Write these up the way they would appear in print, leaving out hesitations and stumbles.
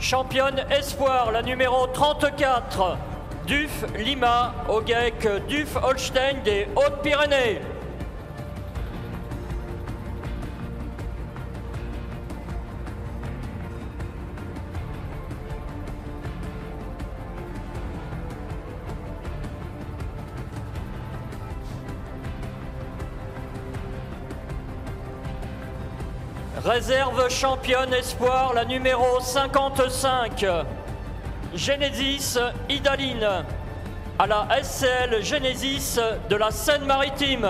Championne espoir, la numéro 34, Duf Lima, au GAEC Duf Holstein des Hautes-Pyrénées. Réserve championne espoir, la numéro 55, Genesis Idaline, à la SCL Genesis de la Seine-Maritime.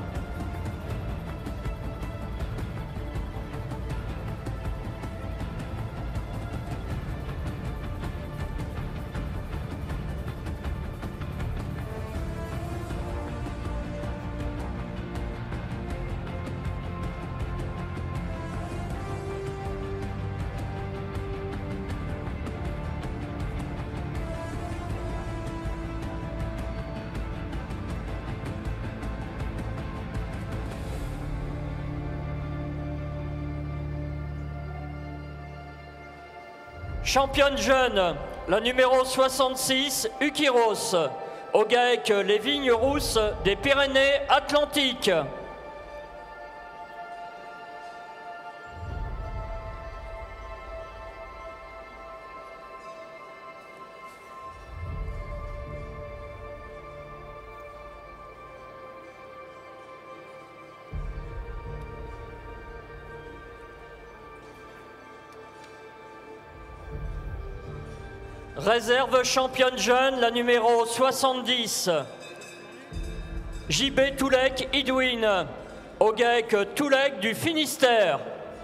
Championne jeune, la numéro 66, Ukiros, au GAEC Les Vignes Rousses des Pyrénées-Atlantiques. Réserve championne jeune, la numéro 70, JB Toulek Idouine, au GAEC Toulek du Finistère.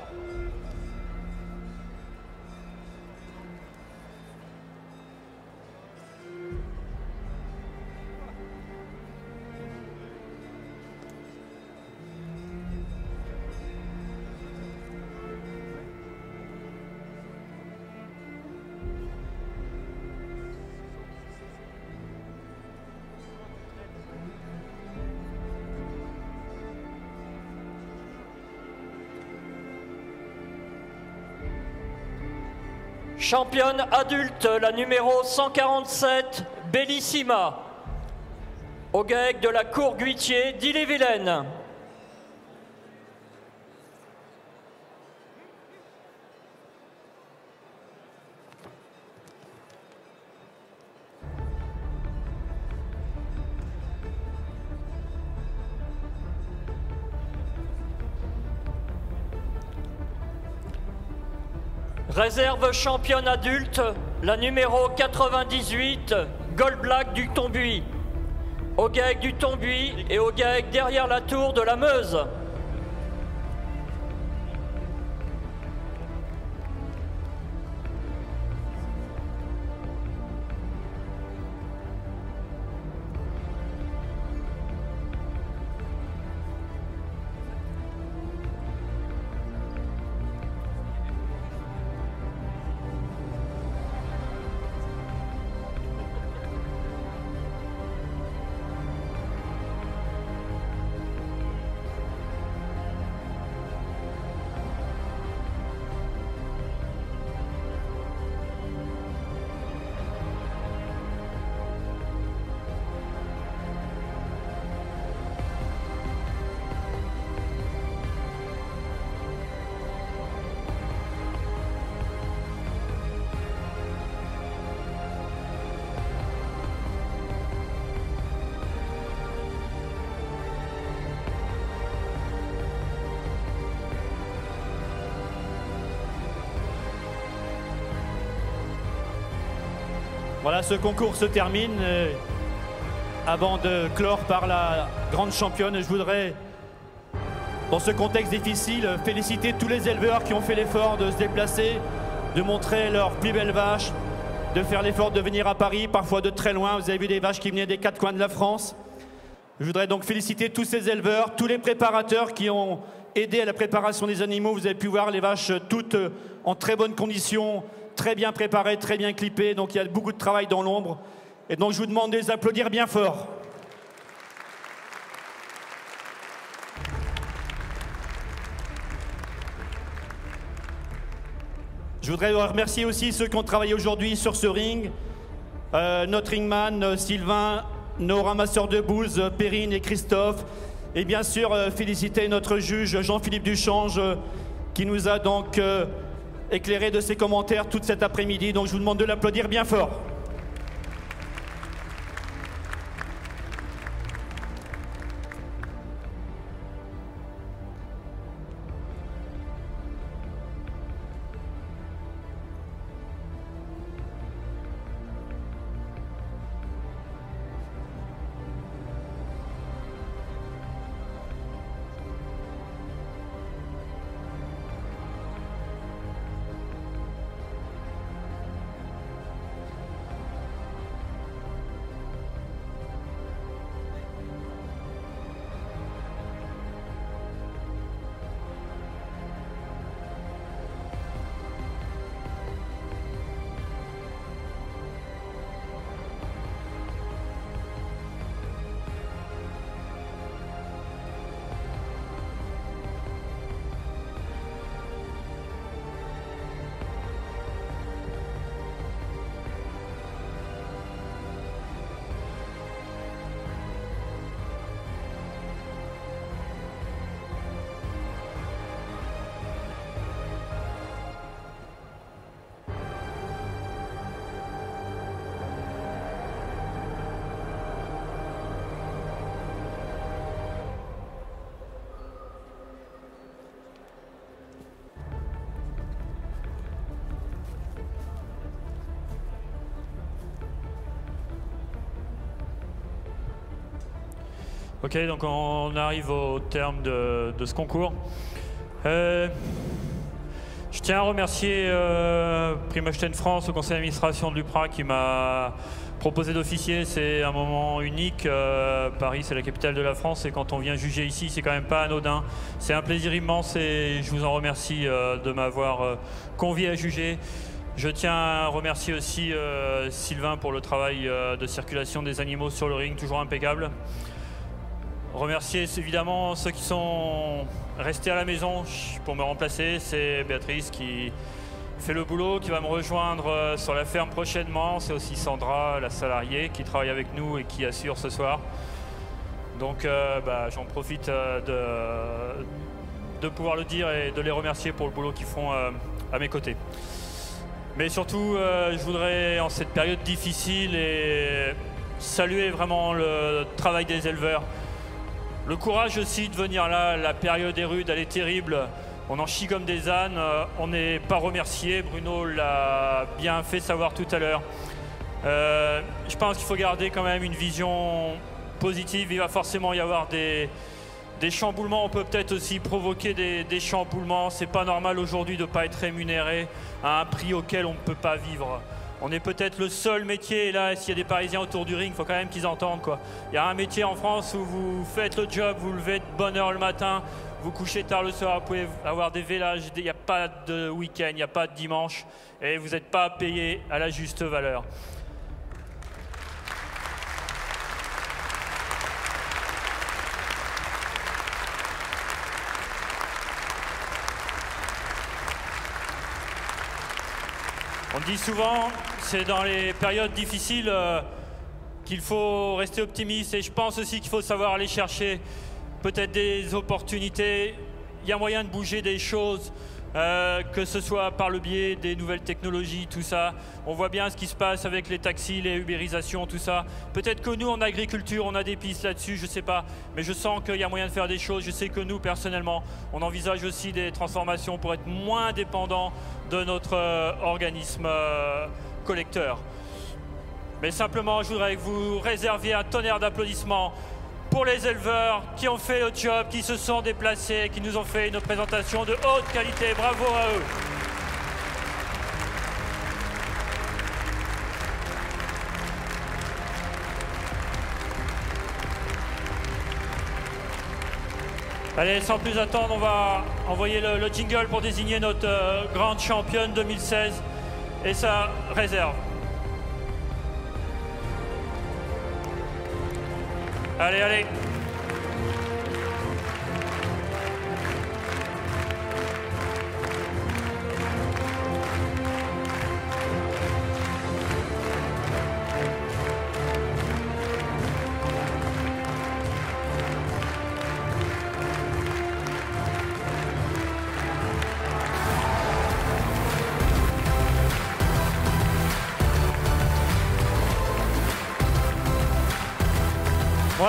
Championne adulte, la numéro 147, Bellissima, au GAEC de la Cour Guitier d'Ille-et-Vilaine. Réserve championne adulte, la numéro 98, Gold Black du Tombuis, au GAEC du Tombuis et au GAEC derrière la tour de la Meuse. Voilà, ce concours se termine. Avant de clore par la grande championne, je voudrais, dans ce contexte difficile, féliciter tous les éleveurs qui ont fait l'effort de se déplacer, de montrer leurs plus belles vaches, de faire l'effort de venir à Paris, parfois de très loin. Vous avez vu des vaches qui venaient des quatre coins de la France. Je voudrais donc féliciter tous ces éleveurs, tous les préparateurs qui ont aidé à la préparation des animaux. Vous avez pu voir les vaches toutes en très bonnes conditions, très bien préparées, très bien clippées. Donc il y a beaucoup de travail dans l'ombre. Et donc je vous demande de les applaudir bien fort. Je Je voudrais remercier aussi ceux qui ont travaillé aujourd'hui sur ce ring. Notre ringman, Sylvain, nos ramasseurs de bouses, Perrine et Christophe. Et bien sûr, féliciter notre juge Jean-Philippe Duchange qui nous a donc éclairé de ses commentaires toute cet après-midi. Donc je vous demande de l'applaudir bien fort. Ok, donc on arrive au terme de ce concours. Je tiens à remercier Primochten France, le conseil d'administration de l'UPRA qui m'a proposé d'officier. C'est un moment unique. Paris, c'est la capitale de la France et quand on vient juger ici, c'est quand même pas anodin. C'est un plaisir immense et je vous en remercie de m'avoir convié à juger. Je tiens à remercier aussi Sylvain pour le travail de circulation des animaux sur le ring, toujours impeccable. Remercier évidemment ceux qui sont restés à la maison pour me remplacer. C'est Béatrice qui fait le boulot, qui va me rejoindre sur la ferme prochainement. C'est aussi Sandra, la salariée, qui travaille avec nous et qui assure ce soir. Donc j'en profite de pouvoir le dire et de les remercier pour le boulot qu'ils font à mes côtés. Mais surtout, je voudrais, en cette période difficile, saluer vraiment le travail des éleveurs. Le courage aussi de venir là, la période est rude, elle est terrible. On en chie comme des ânes, on n'est pas remercié. Bruno l'a bien fait savoir tout à l'heure. Je pense qu'il faut garder quand même une vision positive. Il va forcément y avoir des chamboulements. On peut peut-être aussi provoquer des chamboulements. C'est pas normal aujourd'hui de ne pas être rémunéré à un prix auquel on ne peut pas vivre. On est peut-être le seul métier, et là, s'il y a des Parisiens autour du ring, il faut quand même qu'ils entendent, quoi. Il y a un métier en France où vous faites le job, vous levez de bonne heure le matin, vous couchez tard le soir, vous pouvez avoir des vélages, il n'y a pas de week-end, il n'y a pas de dimanche, et vous n'êtes pas payé à la juste valeur. On dit souvent, c'est dans les périodes difficiles qu'il faut rester optimiste et je pense aussi qu'il faut savoir aller chercher peut-être des opportunités. Il y a moyen de bouger des choses, que ce soit par le biais des nouvelles technologies, tout ça. On voit bien ce qui se passe avec les taxis, les ubérisations, tout ça. Peut-être que nous, en agriculture, on a des pistes là-dessus, je ne sais pas. Mais je sens qu'il y a moyen de faire des choses. Je sais que nous, personnellement, on envisage aussi des transformations pour être moins dépendants de notre organisme collecteur. Mais simplement, je voudrais que vous réserviez un tonnerre d'applaudissements pour les éleveurs qui ont fait le job, qui se sont déplacés, qui nous ont fait une présentation de haute qualité. Bravo à eux. Allez, sans plus attendre, on va envoyer le jingle pour désigner notre grande championne 2016 et sa réserve. Allez, allez.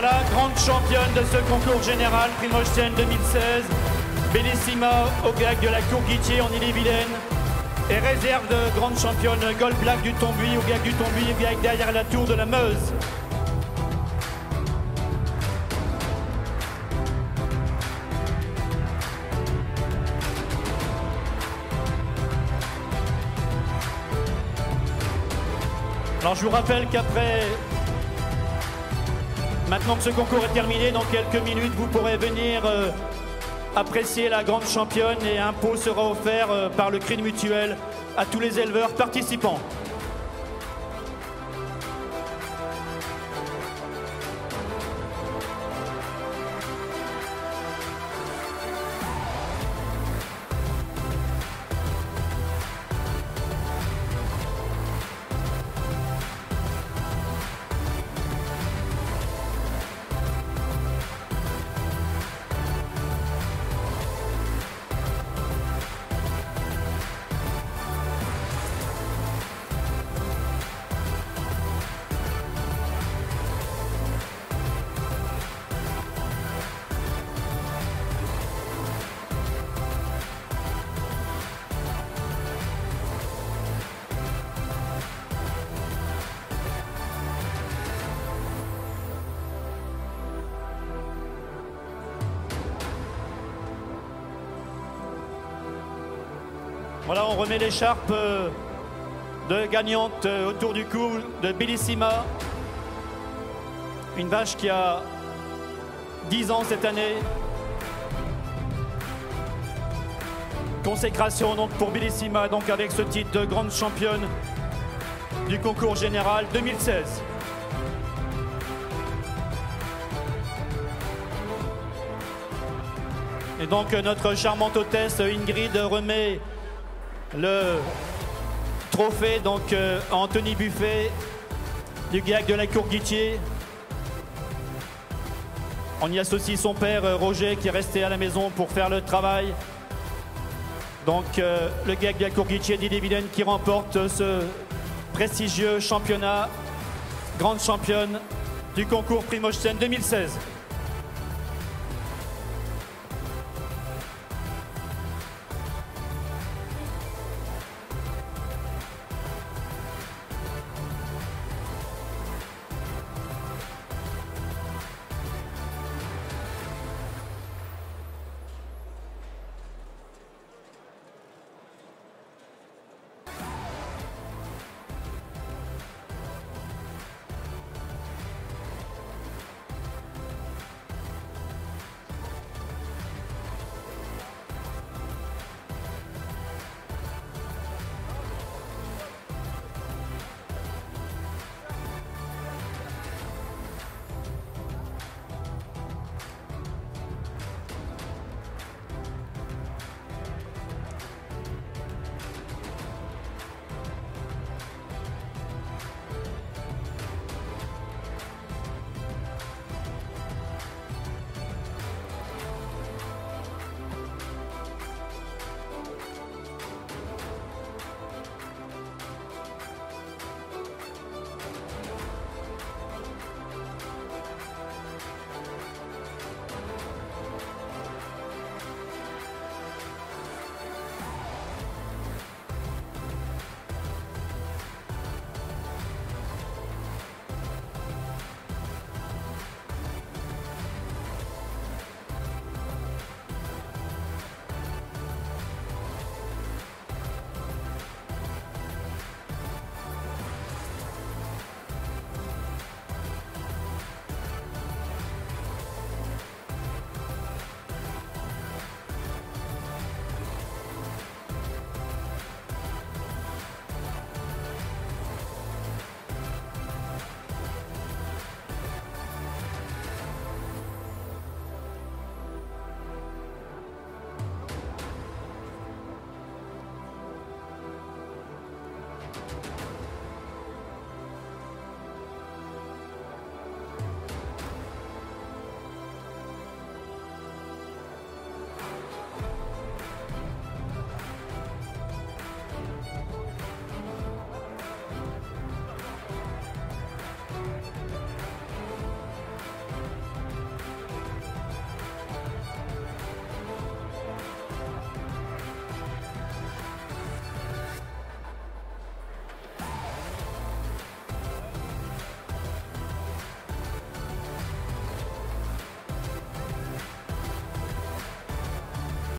Voilà, grande championne de ce concours général Primochten 2016, Bellissima au GAC de la Cour-Guittier en Ille-et-Vilaine. Et réserve de grande championne Gold Black du Tombuy au GAC du Tombuy, au GAC derrière la tour de la Meuse. Alors je vous rappelle qu'après, maintenant que ce concours est terminé, dans quelques minutes, vous pourrez venir apprécier la grande championne et un pot sera offert par le Crédit Mutuel à tous les éleveurs participants. Voilà, on remet l'écharpe de gagnante autour du cou de Bellissima. Une vache qui a 10 ans cette année. Consécration donc pour Bellissima, donc avec ce titre de grande championne du concours général 2016. Et donc notre charmante hôtesse Ingrid remet le trophée donc à Anthony Buffet du GAC de la Cour-Guittier. On y associe son père Roger qui est resté à la maison pour faire le travail. Donc le GAC de la Cour-Guittier d'Ille-et-Vilaine qui remporte ce prestigieux championnat, grande championne du concours Primochten 2016.